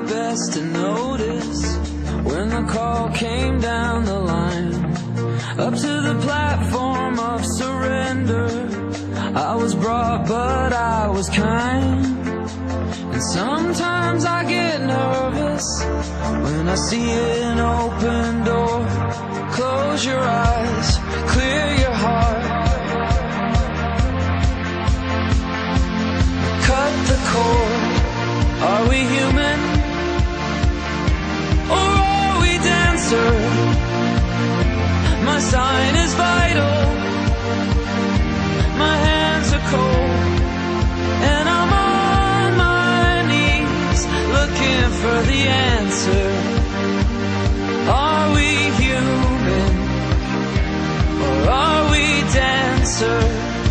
best to notice when the call came down the line, up to the platform of surrender. I was brought, but I was kind. And sometimes I get nervous when I see an open door. Close your eyes, clear your heart, cut the cord. Are we human, or are we dancer? My sign is vital, my hands are cold, and I'm on my knees looking for the answer. Are we human, or are we dancer?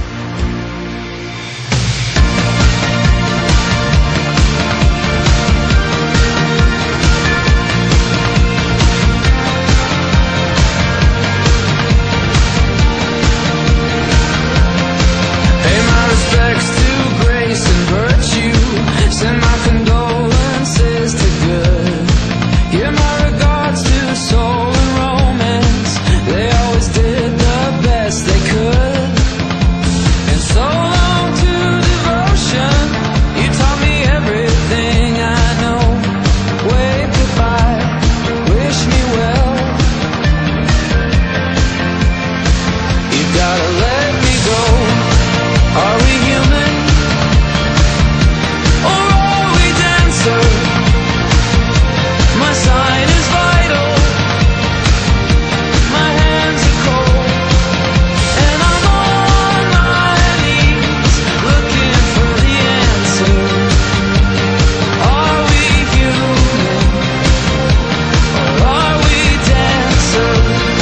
Respects to grace and virtue, send my condolences to good. Give my regards to soul and romance, they always did the best they could. And so long to devotion, you taught me everything I know. Wave goodbye, wish me well. You gotta let me go. Are we human, or are we dancer? My sign is vital, my hands are cold, and I'm on my knees looking for the answer. Are we human, or are we dancer?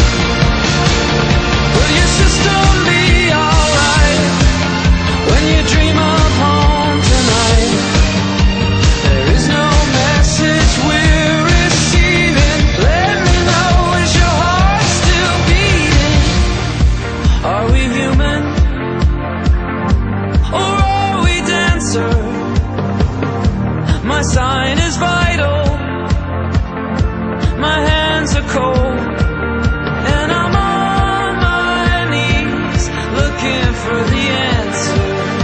Will your system be alright when you dream of home tonight? There is no message we're receiving. Let me know, is your heart still beating? Are we human, or are we dancer? My sign is vital, my hands are cold, and I'm on my knees looking for the answer.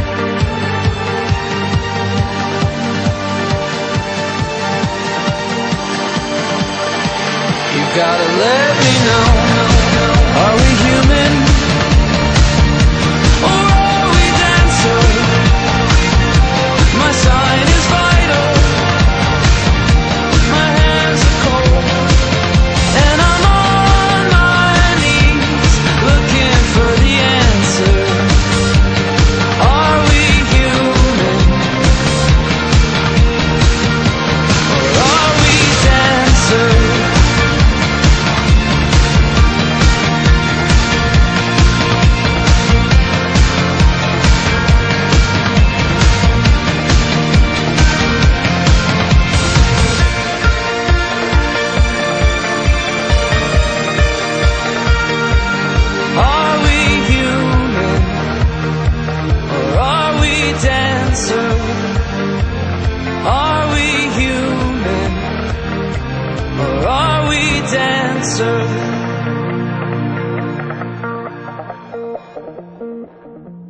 You gotta let me know. Are we human, or are we dancer? My sign is vital, my hands are cold, and I'm on my knees looking for the answer. Are we human, or are we dancer? Are we human, or are we dancer? Are we human, or are we dancer?